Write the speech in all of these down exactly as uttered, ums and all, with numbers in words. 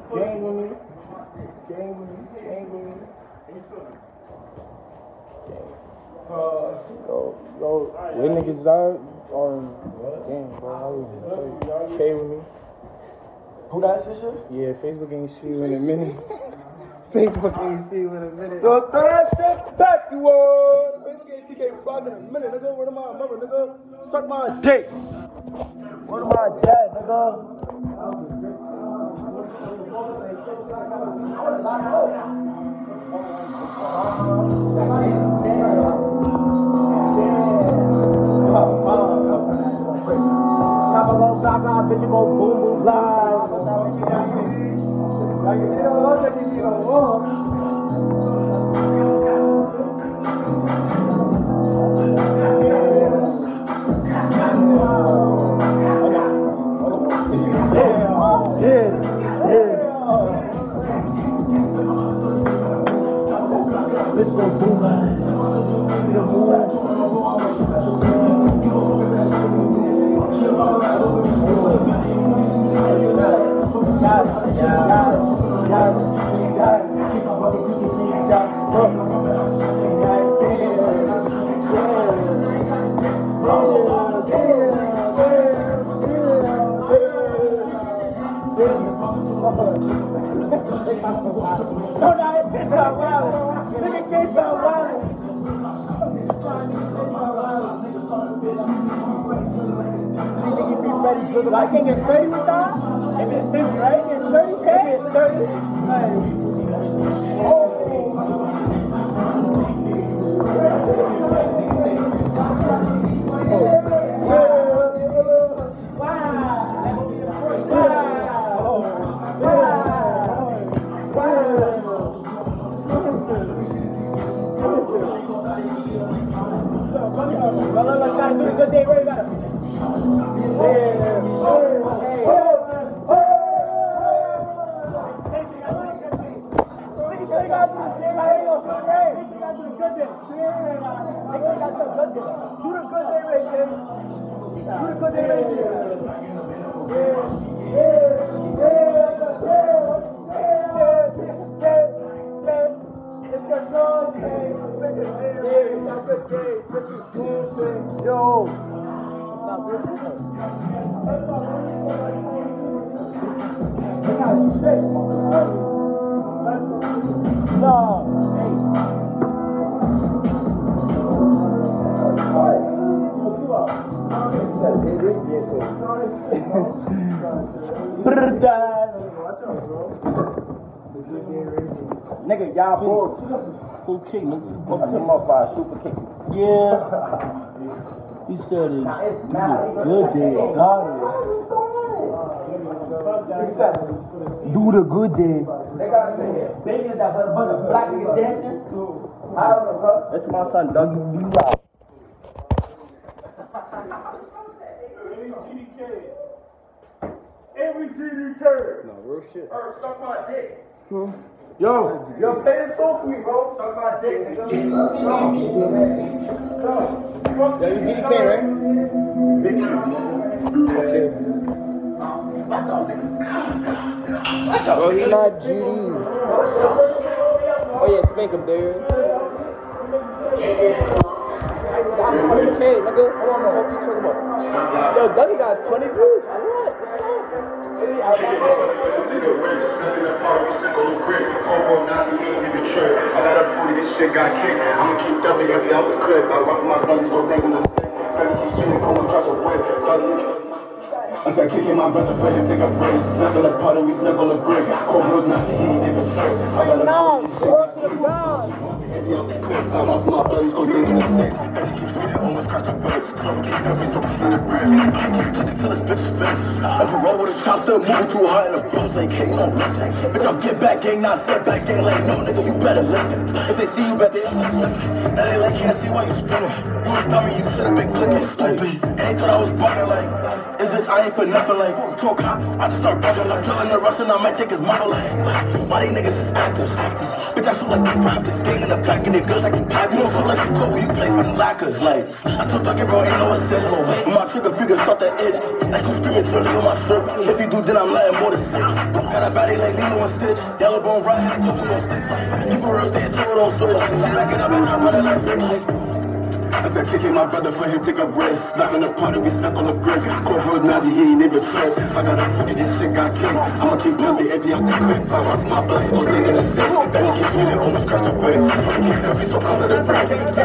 Gang with me. Gang with me. Gang with me. Uh, go, go. Where niggas out on gang, bro? I was just K with me. Who that shit? Yeah, Facebook ain't see you in a minute. Facebook ain't see you in a minute. Yo, throw that shit back, you all. Facebook ain't see K Flock in a minute, nigga. Where to my mother, nigga? Suck my dick. Where to my dad, nigga? Top of low block, bitch, you go boom boom fly. Like you don't look like you don't walk. Yeah, yeah. Bitch, go boom. I can get thirty with that. If it's fifty, right? It's thirty K. If it's thirty, like, oh. Good day, where you got it? Yo. No. Hey. Nigga, y'all both full kick, nigga. Fuck him up by a super kick. Yeah. He said it. Good day. Got it. Do the good day. They gotta say it. Baby, that bunch of black niggas dancing. That's my son, Dougie. Be right. Every G D K. No, real shit. Or suck my dick. Hmm? Yo, yo, play this song for me, bro. Suck my dick, nigga. Yo, you G D K, right? Big shit. Okay. What's up, nigga? Bro, he not G D. Oh yeah, spank him, dude. Hey, nigga, what the fuck you talking about? Yo, Dougie got twenty views. For what? What's up? Maybe I got a forty, this shit got kicked. I'ma keep dumping every other clip. I rock my brothers, go taking the stick. Trying to keep spinning, come across a whip. I said, kicking my brother for him, take a break. Snuggle a puddle, we snuggle a brick. Cobra, Nazi, he ain't even straight. I got a no, go to the ground. I lost my buddies, go stay in the six. Then he keeps swinging, almost crashed the bird. So keep dumping, so keep in the bread. I keep touching till this bitch is finished. Up a road with a chop, still moving too hard in the buzz. Like, hey, you don't listen. Bitch, I'll get back, gang, not set back, gang. Like, no, nigga, you better listen. If they see you, bet they up to sniffing. That ain't like, can't see why you spinning. You a dummy, you should've been clicking, stupid. Ain't thought I was bugging, like, is this I ain't ain't for nothing like talk hot. I just start bugging like killing the Russian. I might take his mother like. Why these niggas is actors? Bitch, I shoot like they rap this gang in the pack and it girls like you pop. You don't feel like you cold when you play for the lockers. Like I told Dougie, bro, ain't no assist. When my trigger fingers start that itch, like I'm screaming Trilly on my shirt. If you do, then I'm letting more to six. Got a body like Lilo and Stitch. Yellow bone right, I told him on sticks. Keep a real stand, two don't switch. Back it up and I'm running like Rick. I said kicking my brother for him take a rest. Slap in the party, we snuck on the grip. Cold road Nazi, he ain't never trust. I got a footy, this shit got kicked. I'ma keep pumping empty out the clip. Pop off my blood, still stays in the six. Then he keep feeling, almost crushed the whip. So I keep heavy, so cause of the break.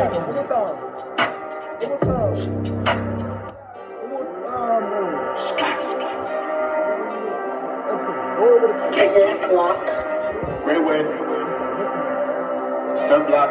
Business clock. Railway. Sunblock.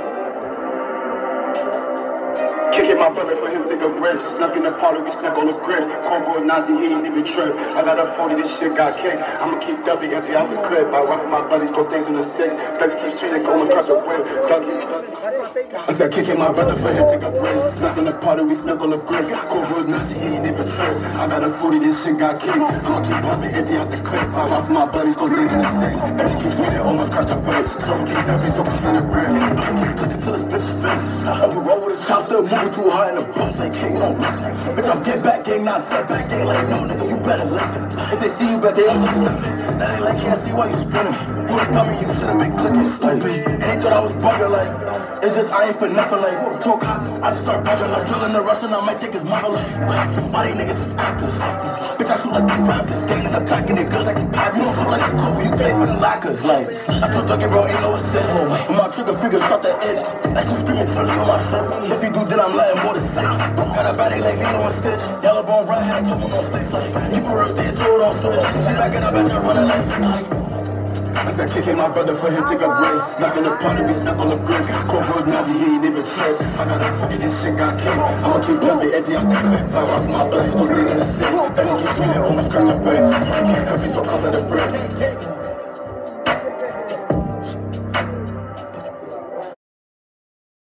Kicking my brother for him take a rest. Snuck in the party, we snuck on the grips. Cornball Nazi, he ain't even trip. I got a forty, this shit got kicked. I'ma keep Dougie empty out the clip. I rock with my buddies, go things on the six. Dougie keep swinging, going across the whip. Dougie. I said kicking my brother for him take a rest. Snuck in the party, we snuck on the grips. Cornball Nazi, he ain't even trip. I got a forty, this shit got kicked. I'ma keep pumping empty out the clip. I rock with my buddies, go things on the six. Dougie keep swinging, almost crushed the whip. So I keep Dougie, so cause of the bread. I keep cooking till this bitch is finished. Overall with a chop, still moving too hard in the bus. Like, hey, you don't listen. Bitch, I'm get back game, not set back game. Like, no, nigga, you better listen. If they see you back, they don't just sniffing. Now they like, can't see why you spinning. You a dummy, you should've been clicking stupid. And they thought I was bugging, like, it's just I ain't for nothing, like, talk hot. I just start bugging, like, drilling the Russian, I might take his mother, like, why these niggas is actors? Bitch, I shoot like they rap this gang in the pack and it girls like you pop. You don't feel like you cold when you play for the lockers, like, I told Dougie, bro, ain't no assist. When my trigger fingers start that itch, like I'm screaming Trilly on my shirt. If you do, then I'm letting more to six. Got a body like Lilo and Stitch. Yellow bone right, I told him on sticks. Like, keep a real stand, two don't switch. Back it up and I'm running like Rick. I said kicking my brother for him take a rest. Snuck in the party, we snuck on the grips. Cold road Nazi, he ain't even trust. I got a forty, this shit got kicked. I'ma keep pumping empty out the clip. I rock with my buddies, go stays in the six. Then he keep feeling, almost crushed the whip. So I keep heavy, so cause of the bread.